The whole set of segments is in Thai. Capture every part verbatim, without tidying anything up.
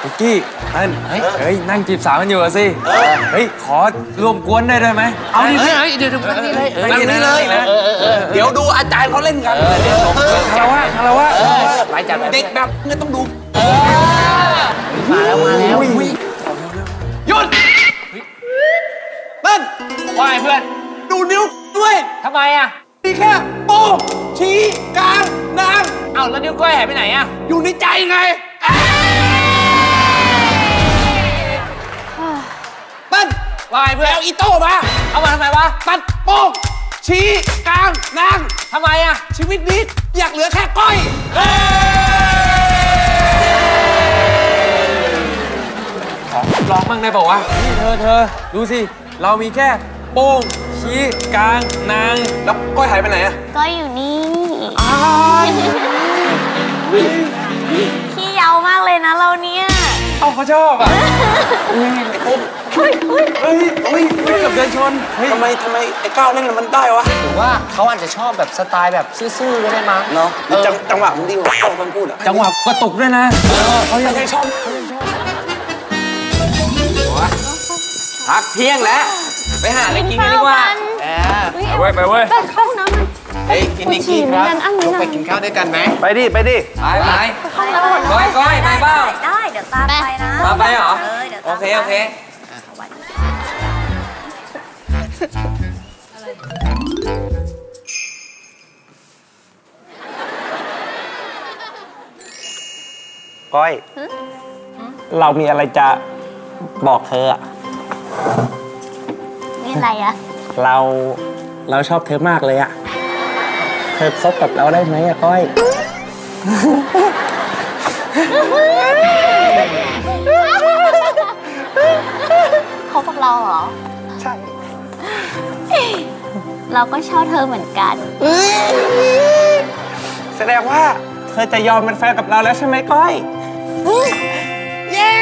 นิกกี้นั่นเฮ้ยนั่งจีบสาวกันอยู่สิเฮ้ยขอรวมกวนได้ด้วยไหมเอาดิเดี๋ยวเดี๋ยวนั่งนี่เลยนั่งนี่เลยนะเดี๋ยวดูอาจารย์เขาเล่นกันคารวะคารวะเด็กแบบนี้ต้องดูมาแล้วมาแล้วหยุดเต้นว่าไงเพื่อนดูนิ้วด้วยทำไมอ่ะมีแค่โป้งชี้กลางนางเอ้าแล้วนิ้วก้อยหายไปไหนอ่ะอยู่ในใจไงเต้นว่าไงเพื่อนเอาอีโต้มาเอามาทำไมวะตัดโป้งชี้กลางนางทำไมอ่ะชีวิตนี้อยากเหลือแค่ก้อยลองมั่งได้บอกว่านี่เธอเธอดูสิเรามีแค่โป้งชี้กลางนางแล้วก้อยหายไปไหนอะก้อยอยู่นี่อ้าวขี้เยาวมากเลยนะเราเนี่ยเอาเขาชอบอ่ะอุ้ยเฮ้ยเฮ้ยเฮ้ยเฮ้ยเกือบเดินชนทำไมทำไมไอ้ก้าวเล่นมันได้วะหรือว่าเขาอาจจะชอบแบบสไตล์แบบซื่อๆก็ได้มั้งเนาะจังหวะมันดีกว่าก้าวมันพูดอะจังหวะกระตุกด้วยนะเขายังชอบเขายังชอบพักเที่ยงแล้วไปหาอะไรกินกันดีกว่าไปเว้ยไปเว้ยเข้าน้ำมันเฮ้ยกินนิกกี้ครับลงไปกินข้าวด้วยกันไหมไปดิไปดิไปไปก้อยก้อยไปเปล่าได้เดี๋ยวตามไปนะมาไปเหรอโอเคโอเคก้อยเรามีอะไรจะบอกเธออะนี่อะไรอะเราเราชอบเธอมากเลยอะเธอคบกับเราได้ไหมอะก้อยคบกับเราเหรอใช่เราก็ชอบเธอเหมือนกันแสดงว่าเธอจะยอมเป็นแฟนกับเราแล้วใช่ไหมก้อยเย้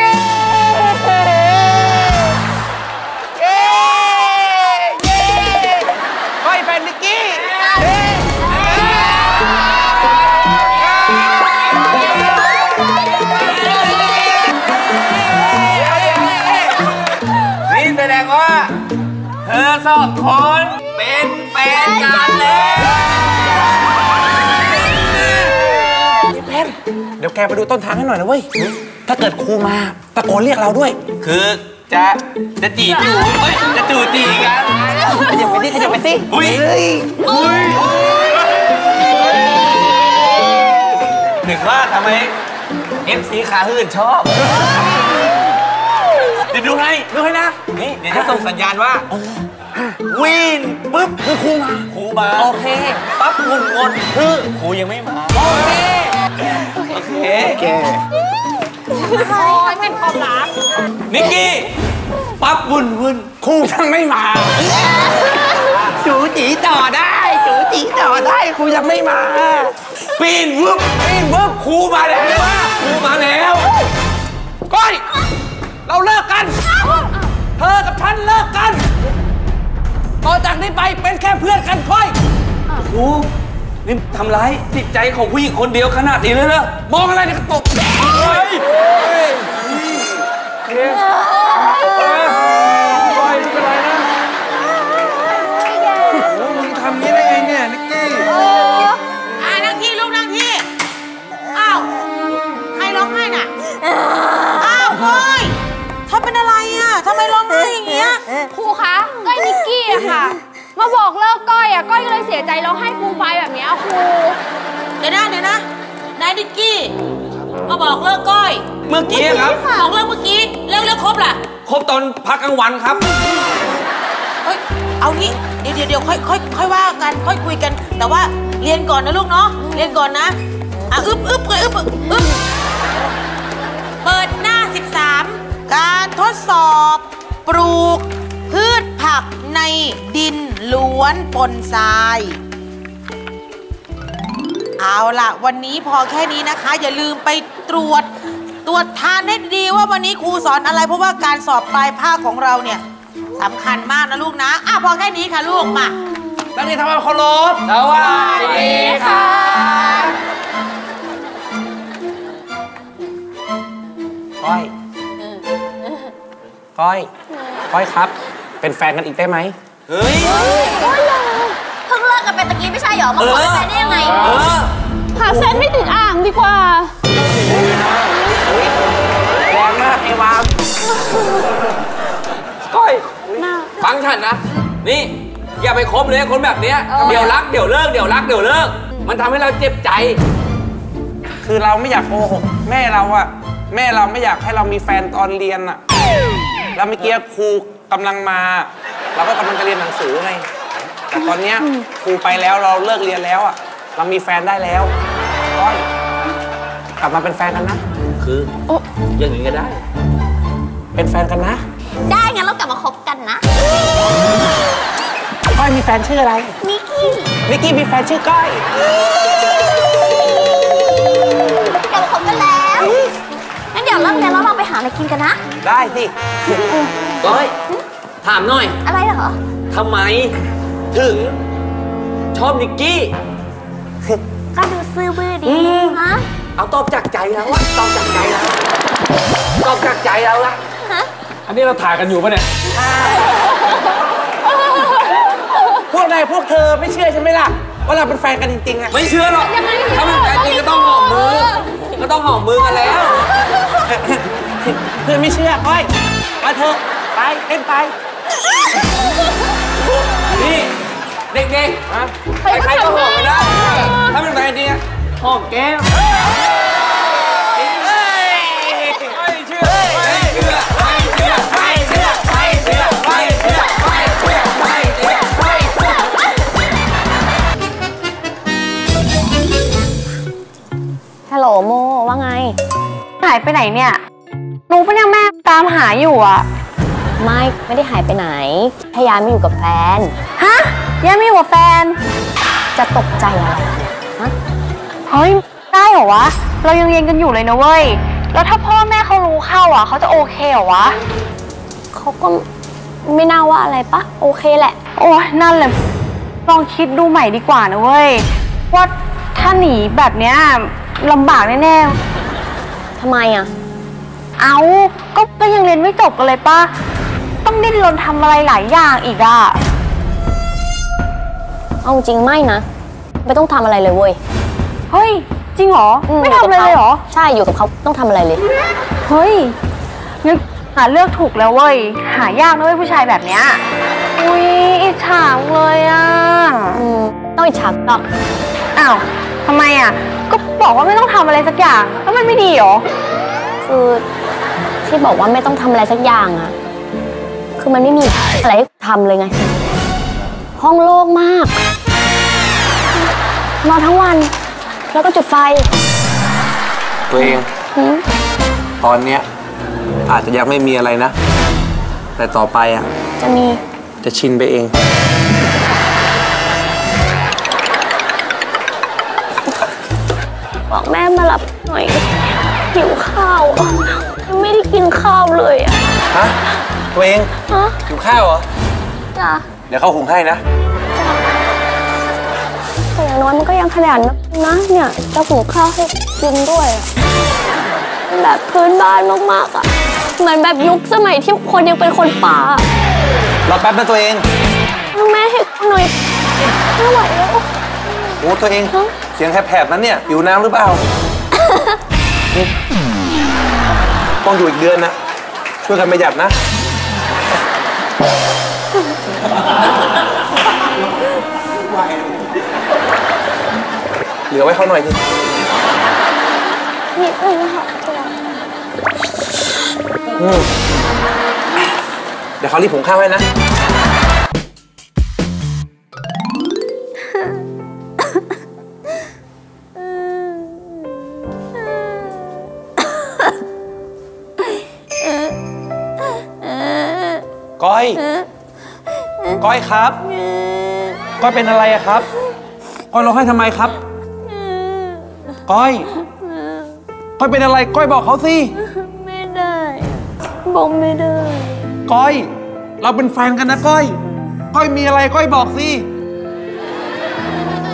ก้อยแฟนนิกกี้นี่แสดงว่าเธอสองคนเป็นแฟนกันแล้วนี่เพนเดี๋ยวแกไปดูต้นทางให้หน่อยนะเว้ยถ้าเกิดครูมาตะโกนเรียกเราด้วยคือจะจะจีจูเฮ้ยจะจูจีกันขยับไปสิขยับไปสิอุ้ยอุ้ยถึงว่าทำไมเอฟซีขาหื่นชอบเดี๋ยวดูให้ดูให้นะนี่เดี๋ยวจะส่งสัญญาณว่าวินปุ๊บคือครูมาครูมาโอเคปั๊บงนงนคือครูยังไม่มาโอเคโอเคโอเคโอ้ยเป็นความรักนิกกี้ปั๊บวุ่นวุ่นครูยังไม่มาจูจีต่อได้จูจีต่อได้ครูยังไม่มาปีนวึบปีนวึบครูมาแล้วครูมาแล้วก้อยเราเลิกกันเธอกับฉันเลิกกันต่อจากนี้ไปเป็นแค่เพื่อนกันก้อยครูนี่ทำร้ายจิตใจของผู้หญิงคนเดียวขนาดนี้เลยเหรอมองอะไรเนี่ยกระตกเฮ้ยก้อยไม่เป็นไรนะโอ้มึงทำนี้ได้ไงเนี่ยนิกกี้อ่านั่งที่ลูกนั่งที่อ้าวใครร้องไห้น่ะอ้าวก้อยเธอเป็นอะไรอ่ะทำไมร้องไห้อย่างเงี้ยครูคะก้อยนิกกี้อะค่ะมาบอกเลิกก้อยอะก้อยก็เลยเสียใจร้องไห้ฟูมไฟแบบนี้ครูเดี๋ยวนะเดี๋ยวนะนายนิกกี้มาบอกเลิกก้อยเมื่อกี้ครับบอกเลิกเมื่อกี้เลิกเลิกครบล่ะครบตอนพักกลางวันครับเฮ้ยเอางี้เดี๋ยวเดี๋ยวเดี๋ยวค่อยค่อยค่อยว่ากันค่อยคุยกันแต่ว่าเรียนก่อนนะลูกเนาะเรียนก่อนนะอ่ะอึ๊บอึ๊บเลยอึ๊บอึ๊บเปิดหน้าสิบสามการทดสอบปลูกพืชผักในดินล้วนปนทรายเอาล่ะวันนี้พอแค่นี้นะคะอย่าลืมไปตรวจตรวจทานให้ดีว่าวันนี้ครูสอนอะไรเพราะว่าการสอบปลายภาคของเราเนี่ยสำคัญมากนะลูกนะอ่ะพอแค่นี้ค่ะลูกมานักเรียนทำความเคารพสวัสดีค่ะก้อยก้อยก้อยครับ เป็นแฟนกันอีกได้ไหมเฮ้ยเพิ่งเลิกกันไปตะกี้ไม่ใช่หรอมาขอเป็นแฟนได้ยังไงหาเซนไม่ติดอ่างดีกว่าแรงมากไอ้วามก้อยฟังฉันนะนี่อย่าไปคบเลยคนแบบเนี้ยเดี๋ยวรักเดี๋ยวเลิกเดี๋ยวรักเดี๋ยวเลิกมันทำให้เราเจ็บใจคือเราไม่อยากโกหกแม่เราอะแม่เราไม่อยากให้เรามีแฟนตอนเรียนอะแล้วเมื่อกี้ครูกำลังมาเราก็กำลังจะเรียนหนังสือไงแต่ตอนเนี้ยครูไปแล้วเราเลิกเรียนแล้วอะเรามีแฟนได้แล้วก้อยกลับมาเป็นแฟนกันนะคืออย่างนี้ก็ได้เป็นแฟนกันนะได้งั้นเรากลับมาคบกันนะก้อยมีแฟนชื่ออะไรนิกกี้นิกกี้มีแฟนชื่อก้อยกลับมาคบกันแล้วงั้นเดี๋ยวเลิกเรียนแล้วเราไปหาอะไรกินกันนะได้สิก้อยถามหน่อยอะไรเหรอทำไมถึงชอบนิกกี้ก็ดูซื่อบื้อดีฮะเอาตอบจากใจแล้วอะตอบจากใจแล้วตอบจากใจแล้วละอันนี้เราถ่ายกันอยู่ปะเนี่ยพวกนายพวกเธอไม่เชื่อใช่ไหมล่ะว่าเราเป็นแฟนกันจริงๆอะไม่เชื่อหรอกถ้าเป็นแฟนจริงก็ต้องหอมมือก็ต้องหอมมือกันแล้วเพื่อนไม่เชื่อก้อยมาเถอะไปเล่นไปนี่เด็กๆใครๆก็หอมกันได้ถ้าเป็นแฟนจริงอะหอมแก้มฮัลโหลโมว่าไงหายไปไหนเนี่ยรู้ปะเนี่ยแม่ตามหาอยู่อะไม่ไม่ได้หายไปไหนพยายามไม่อยู่กับแฟนฮะยังไม่อยู่กับแฟนจะตกใจอะไรฮะเฮ้ยได้เหรอวะเรายังเรียนกันอยู่เลยนะเว้ยแล้วถ้าพ่อแม่เขารู้เข้าอ่ะเขาจะโอเคเหรอวะเขาก็ไม่น่าว่าอะไรปะโอเคแหละโอ้ยนั่นแหละลองคิดดูใหม่ดีกว่านะเว้ยว่าถ้าหนีแบบเนี้ยลำบากแน่ๆทำไมอ่ะเอาก็ก็ยังเรียนไม่จบกันเลยปะต้องดิ้นรนทำอะไรหลายอย่างอีกอ่ะเอาจริงไม่นะไม่ต้องทำอะไรเลยเว้ยเฮ้ยจริงเหรอไม่ทำอะไรเลยเหรอใช่อยู่กับเขาต้องทำอะไรเลยเฮ้ยงั้นหาเลือกถูกแล้วเว้ยหายากนะเว้ยผู้ชายแบบเนี้ยอุ้ยอิจฉาเลยอ่ะอืมต้องอิจฉาหรอกอ้าวทำไมอ่ะก็บอกว่าไม่ต้องทำอะไรสักอย่างแล้วมันไม่ดีเหรอคือที่บอกว่าไม่ต้องทำอะไรสักอย่างอะคือมันไม่มีอะไรให้ทำเลยไงห้องโล่งมากนอนทั้งวันแล้วก็จุดไฟตัวเองตอนเนี้ยอาจจะยังไม่มีอะไรนะแต่ต่อไปอ่ะจะมีจะชินไปเองบอกแม่มารับหน่อยหิวข้าวยังไม่ได้กินข้าวเลยอ่ะฮะตัวเองฮะหิวข้าวเหรอจ้ะเดี๋ยวเขาหุงให้นะแต่อย่างน้อยมันก็ยังขยันนะเนี่ยจะหุงข้าวให้กินด้วยแบบพื้นบ้านมากๆอ่ะเหมือนแบบยุคสมัยที่คนยังเป็นคนป่ารอแป๊บนะตัวเองแม่ให้หน่อยไม่ไหวแล้วโอ้ตัวเองเสียงแผบๆนั้นเนี่ยอยู่น้ำหรือเปล่าต้องอยู่อีกเดือนนะช่วยกันประหยัดนะเหลือไว้เขาหน่อยสินิดนึงค่ะเดี๋ยวเขารีบหุงข้าวให้นะก้อยก้อยครับก้อยเป็นอะไรอะครับก้อยร้องไห้ทำไมครับก้อยก้อยเป็นอะไรก้อยบอกเขาสิไม่ได้บอกไม่ได้ก้อยเราเป็นแฟนกันนะก้อยก้อยมีอะไรก้อยบอกสิ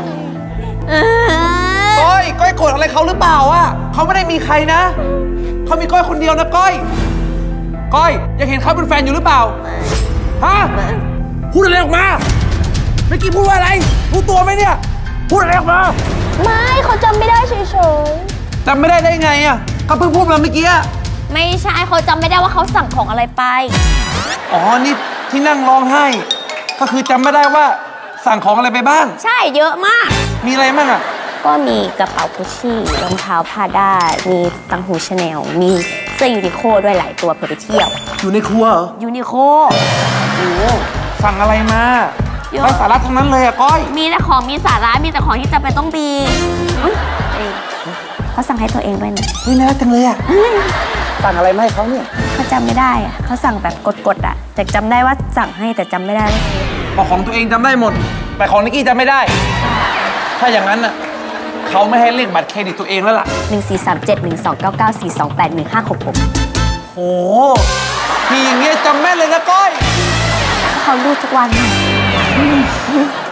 ก้อยก้อยโกรธอะไรเขาหรือเปล่าอะเขาไม่ได้มีใครนะเขาเขามีก้อยคนเดียวนะก้อยก้อยยังเห็นเขาเป็นแฟนอยู่หรือเปล่าฮะพูดอะไรออกมาเมื่อกี้พูดว่าอะไรรู้ตัวไหมเนี่ยพูดอะไรออกมาไม่เขาจำไม่ได้เฉยจำไม่ได้ได้ไงอ่ะก็เพิ่งพูดมาเมื่อกี้ๆไม่ใช่เขาจำไม่ได้ว่าเขาสั่งของอะไรไปอ๋อนี่ที่นั่งร้องไห้ก็คือจำไม่ได้ว่าสั่งของอะไรไปบ้างใช่เยอะมากมีอะไรบ้างอ่ะก็มีกระเป๋ากุชชี่รองเท้าพาด้ามีตังหูชาแนลมีเสื้อยูนิโคด้วยหลายตัวเพื่อไปเที่ยวอยู่ในครัวเหรอยูนิโคโอ้สั่งอะไรมาไร้สาระทั้งนั้นเลยอะก้อยมีแต่ของมีสาระมีแต่ของที่จำเป็นต้องมีอุ้ยเขาสั่งให้ตัวเองด้วยนะนี่น่ารักจังเลยอะสั่งอะไรมาให้เขาเนี่ยเขาจำไม่ได้อะเขาสั่งแบบกดๆอะแต่จำได้ว่าสั่งให้แต่จำไม่ได้ว่าของตัวเองจำได้หมดแต่ของนิกกี้จำไม่ได้ถ้าอย่างนั้นอะเขาไม่ให้เลขบัตรเครดิตตัวเองแล้วล่ะหนึ่งสี่สามเจ็ดหนึ่งสองเก้าเก้าสี่สองแปดหนึ่งห้าหกหกโหทีอย่างเงี้ยจำแม่นเลยนะก้อยเขาดูทุกวัน